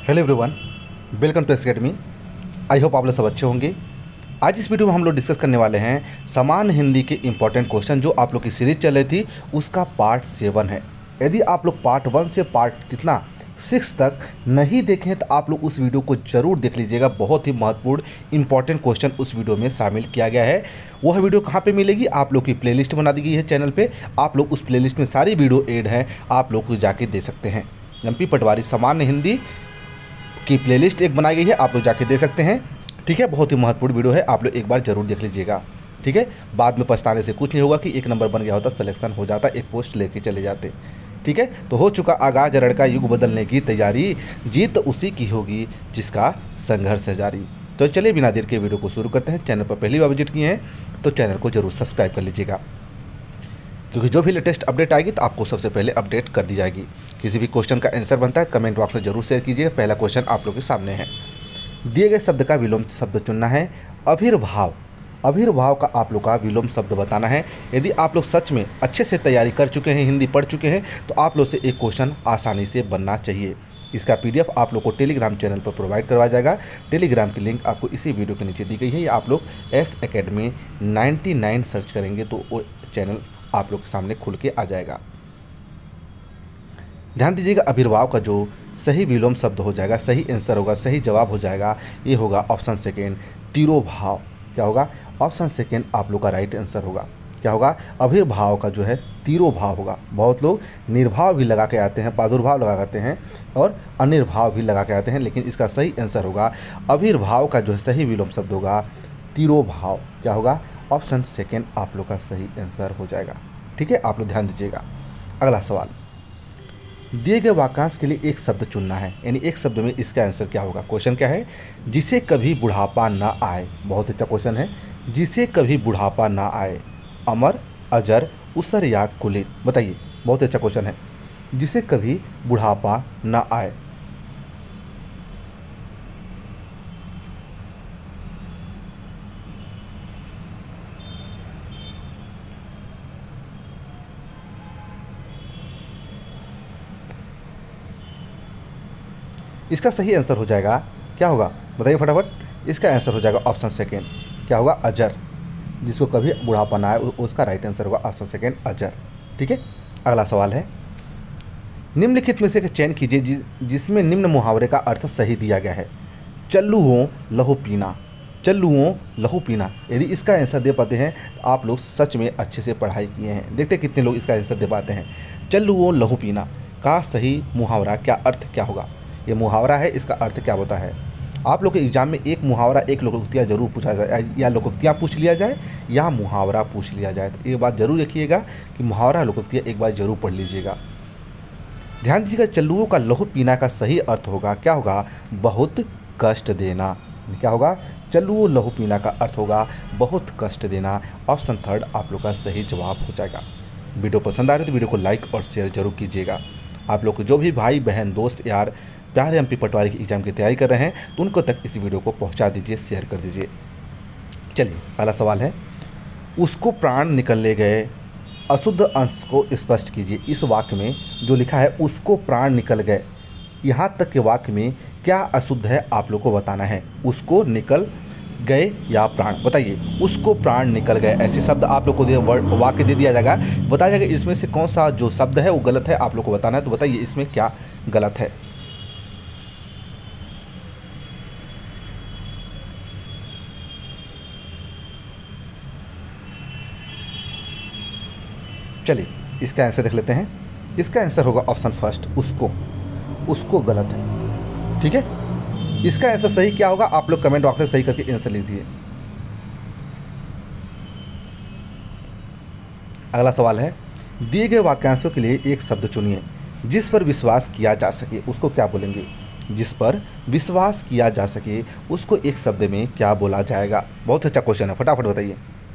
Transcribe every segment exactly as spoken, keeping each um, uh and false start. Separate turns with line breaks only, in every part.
Hello everyone, welcome to academy. I hope आप लोग सब अच्छे होंगे। आज इस वीडियो में हम लोग डिस्कस करने वाले हैं समान हिंदी के इंपॉर्टेंट क्वेश्चन जो आप लोग की सीरीज चल रही थी उसका पार्ट सेवन है। यदि आप लोग पार्ट वन से पार्ट कितना सिक्स तक नहीं देखें तो आप लोग उस वीडियो को ज़रूर देख लीजिएगा। बहुत ही महत्वपूर्ण इंपॉर्टेंट क्वेश्चन उस वीडियो में शामिल किया गया है। वह वीडियो कहाँ पे मिलेगी? आप लोग की प्लेलिस्ट बना दी गई है चैनल पे। आप लोग उस प्लेलिस्ट में सारी वीडियो ऐड हैं, आप लोग को जाके दे सकते हैं। एमपी पटवारी सामान्य हिंदी की प्लेलिस्ट एक बनाई गई है, आप लोग जाके दे सकते हैं। ठीक है, बहुत ही महत्वपूर्ण वीडियो है, आप लोग एक बार ज़रूर देख लीजिएगा। ठीक है, बाद में पछताने से कुछ नहीं होगा कि एक नंबर बन गया होता, सिलेक्शन हो जाता, एक पोस्ट लेके चले जाते। ठीक है, तो हो चुका आगाज लड़का युग बदलने की तैयारी, जीत उसी की होगी जिसका संघर्ष है जारी। तो चलिए बिना देर के वीडियो को शुरू करते हैं। चैनल पर पहली बार विजिट किए हैं तो चैनल को जरूर सब्सक्राइब कर लीजिएगा, क्योंकि जो भी लेटेस्ट अपडेट आएगी तो आपको सबसे पहले अपडेट कर दी जाएगी। किसी भी क्वेश्चन का आंसर बनता है तो कमेंट बॉक्स में जरूर शेयर कीजिएगा। पहला क्वेश्चन आप लोग के सामने है। दिए गए शब्द का विलोम शब्द चुनना है। अभिर्भाव, अभिर्भाव का आप लोग का विलोम शब्द बताना है। यदि आप लोग सच में अच्छे से तैयारी कर चुके हैं, हिंदी पढ़ चुके हैं, तो आप लोग से एक क्वेश्चन आसानी से बनना चाहिए। इसका पीडीएफ आप लोग को टेलीग्राम चैनल पर प्रोवाइड करवाया जाएगा। टेलीग्राम की लिंक आपको इसी वीडियो के नीचे दी गई है। या आप लोग S academy ninety nine search करेंगे तो वो चैनल आप लोग के सामने खुल के आ जाएगा। ध्यान दीजिएगा, अभिर्भाव का जो सही विलोम शब्द हो जाएगा, सही आंसर होगा, सही जवाब हो जाएगा, ये होगा ऑप्शन सेकेंड तिरोभाव। क्या होगा? ऑप्शन सेकेंड आप लोग का राइट आंसर होगा। क्या होगा? अभिर्भाव का जो है तिरोभाव होगा। बहुत लोग निर्भाव भी लगा के आते हैं, प्रादुर्भाव लगा आते हैं और अनिर्भाव भी लगा के आते हैं, लेकिन इसका सही आंसर होगा अभिर्भाव का जो है सही विलोम शब्द होगा तिरोभाव। क्या होगा? ऑप्शन सेकेंड आप लोग का सही आंसर हो जाएगा। ठीक है, आप लोग ध्यान दीजिएगा। अगला सवाल, दिए गए वाक्यांश के लिए एक शब्द चुनना है, यानी एक शब्द में इसका आंसर क्या होगा। क्वेश्चन क्या है? जिसे कभी बुढ़ापा ना आए। बहुत अच्छा क्वेश्चन है। जिसे कभी बुढ़ापा ना आए, अमर, अजर, उसर या कुलीन। बताइए, बहुत अच्छा क्वेश्चन है। जिसे कभी बुढ़ापा ना आए, इसका सही आंसर हो जाएगा, क्या होगा बताइए फटाफट। इसका आंसर हो जाएगा ऑप्शन सेकेंड। क्या होगा? अजर। जिसको कभी बुढ़ापा ना आए उसका राइट आंसर होगा ऑप्शन सेकेंड अजर। ठीक है, अगला सवाल है। निम्नलिखित में से चयन कीजिए जि, जिसमें निम्न मुहावरे का अर्थ सही दिया गया है। चल्लुओं लहू पीना, चल्लुओं लहू पीना। यदि इसका आंसर दे पाते हैं तो आप लोग सच में अच्छे से पढ़ाई किए हैं। देखते हैं कितने लोग इसका आंसर दे पाते हैं। चल्लुओं लहू पीना का सही मुहावरा क्या अर्थ क्या होगा? ये मुहावरा है, इसका अर्थ क्या होता है? आप लोग के एग्जाम में एक मुहावरा एक लोकोक्तियाँ जरूर पूछा जाए, या लोकोक्तियाँ पूछ लिया जाए या मुहावरा पूछ लिया जाए। तो एक बात जरूर रखिएगा कि मुहावरा लोकोक्तियाँ एक बार जरूर पढ़ लीजिएगा। ध्यान दीजिएगा, चल्लुओं का लहू पीना का सही अर्थ होगा, क्या होगा? बहुत कष्ट देना। क्या होगा? चल्लुओं लहू पीना का अर्थ होगा बहुत कष्ट देना। ऑप्शन थर्ड आप लोग का सही जवाब हो जाएगा। वीडियो पसंद आ रही है तो वीडियो को लाइक और शेयर जरूर कीजिएगा। आप लोग को जो भी भाई बहन दोस्त यार प्यारे एमपी पटवारी की एग्जाम की तैयारी कर रहे हैं तो उनको तक इस वीडियो को पहुंचा दीजिए, शेयर कर दीजिए। चलिए, पहला सवाल है। उसको प्राण निकलने गए, अशुद्ध अंश को स्पष्ट कीजिए। इस वाक्य में जो लिखा है उसको प्राण निकल गए, यहाँ तक के वाक्य में क्या अशुद्ध है आप लोग को बताना है। उसको निकल गए या प्राण, बताइए। उसको प्राण निकल गए, ऐसे शब्द आप लोग को वर्ड वाक्य दे दिया जाएगा, बताया जाएगा इसमें से कौन सा जो शब्द है वो गलत है, आप लोग को बताना है। तो बताइए इसमें क्या गलत है। चलिए इसका आंसर देख लेते हैं। इसका आंसर होगा ऑप्शन फर्स्ट उसको। उसको गलत है। ठीक है, इसका आंसर सही क्या होगा आप लोग कमेंट बॉक्स में सही करके आंसर लीजिए। अगला सवाल है। दिए गए वाक्यांशों के लिए एक शब्द चुनिए जिस पर विश्वास किया जा सके, उसको क्या बोलेंगे? जिस पर विश्वास किया जा सके उसको एक शब्द में क्या बोला जाएगा? बहुत अच्छा क्वेश्चन है, फटाफट बताइए।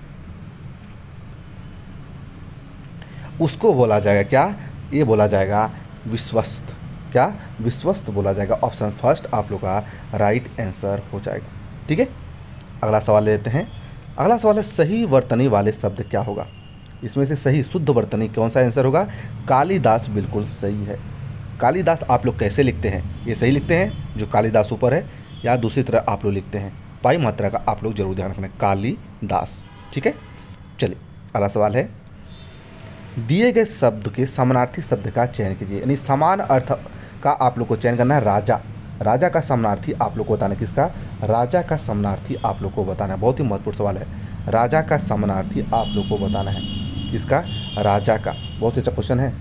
उसको बोला जाएगा क्या? ये बोला जाएगा विश्वस्त। क्या? विश्वस्त बोला जाएगा। ऑप्शन फर्स्ट आप लोग का राइट आंसर हो जाएगा। ठीक है, अगला सवाल लेते हैं। अगला सवाल है, सही वर्तनी वाले शब्द क्या होगा? इसमें से सही शुद्ध वर्तनी कौन सा आंसर होगा? कालिदास बिल्कुल सही है। कालिदास आप लोग कैसे लिखते हैं? ये सही लिखते हैं जो कालिदास ऊपर है, या दूसरी तरह आप लोग लिखते हैं? पाई मात्रा का आप लोग जरूर ध्यान रखना, कालिदास। ठीक है, चलिए अगला सवाल है, दिए गए शब्द के समानार्थी शब्द का चयन कीजिए। यानी समान अर्थ का आप लोग को चयन करना है। राजा, राजा का समानार्थी आप लोग को बताना है। किसका? राजा का समानार्थी आप लोग को बताना है। बहुत ही महत्वपूर्ण सवाल है। राजा का समानार्थी आप लोग को बताना है। किसका? राजा का। बहुत ही अच्छा क्वेश्चन है।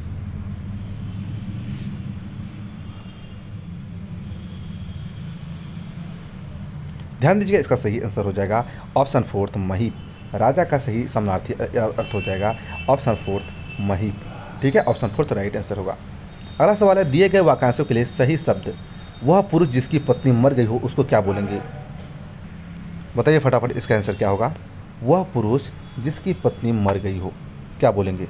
ध्यान दीजिएगा, इसका सही आंसर हो जाएगा ऑप्शन फोर्थ, महीप। राजा का सही समानार्थी अर्थ हो जाएगा ऑप्शन फोर्थ, महीप। ठीक है, ऑप्शन फोर्थ राइट आंसर होगा। अगला सवाल है, दिए गए वाक्यांशों के लिए सही शब्द, वह पुरुष जिसकी पत्नी मर गई हो उसको क्या बोलेंगे? बताइए फटाफट, इसका आंसर क्या होगा? वह पुरुष जिसकी पत्नी मर गई हो, क्या बोलेंगे?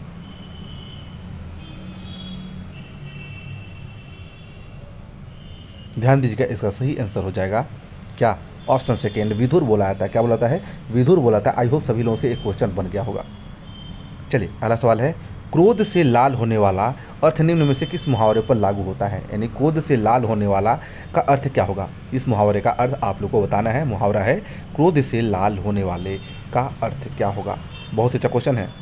ध्यान दीजिएगा, इसका सही आंसर हो जाएगा क्या? ऑप्शन सेकेंड, विधुर बोला जाता है। क्या बोलाता है? विधुर बोलाता है। आई होप सभी लोगों से एक क्वेश्चन बन गया होगा। चलिए अगला सवाल है, क्रोध से लाल होने वाला अर्थ निम्न में से किस मुहावरे पर लागू होता है? यानी क्रोध से लाल होने वाला का अर्थ क्या होगा? इस मुहावरे का अर्थ आप लोग को बताना है। मुहावरा है क्रोध से लाल होने वाले का अर्थ क्या होगा? बहुत अच्छा क्वेश्चन है।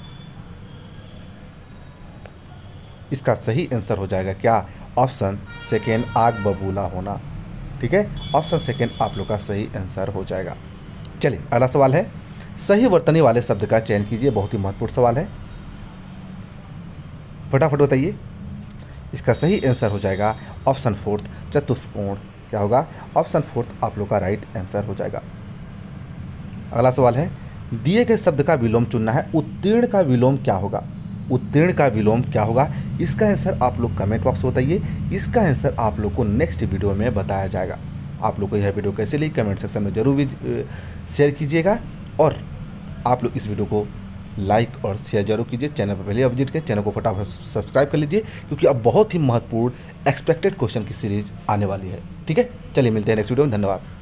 इसका सही आंसर हो जाएगा क्या? ऑप्शन सेकेंड, आग बबूला होना। ठीक है, ऑप्शन सेकेंड आप लोग का सही आंसर हो जाएगा। चलिए अगला सवाल है, सही वर्तनी वाले शब्द का चयन कीजिए। बहुत ही महत्वपूर्ण सवाल है, फटाफट बताइए। इसका सही आंसर हो जाएगा ऑप्शन फोर्थ, चतुष्कोण। क्या होगा? ऑप्शन फोर्थ आप लोग का राइट आंसर हो जाएगा। अगला सवाल है, दिए गए शब्द का विलोम चुनना है। उत्तीर्ण का विलोम क्या होगा? उत्तीर्ण का विलोम क्या होगा? इसका आंसर आप लोग कमेंट बॉक्स में बताइए। इसका आंसर आप लोग को नेक्स्ट वीडियो में बताया जाएगा। आप लोग को यह वीडियो कैसे लगी कमेंट सेक्शन में जरूर भी शेयर कीजिएगा, और आप लोग इस वीडियो को लाइक और शेयर जरूर कीजिए। चैनल पर पहले विजिट करें, चैनल को फटाफट सब्सक्राइब कर लीजिए, क्योंकि अब बहुत ही महत्वपूर्ण एक्सपेक्टेड क्वेश्चन की सीरीज आने वाली है। ठीक है, चलिए मिलते हैं नेक्स्ट वीडियो में। धन्यवाद।